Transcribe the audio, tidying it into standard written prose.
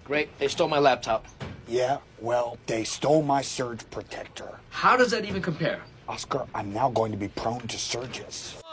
Great. They stole my laptop. Yeah, well, they stole my surge protector. How does that even compare? Oscar, I'm now going to be prone to surges.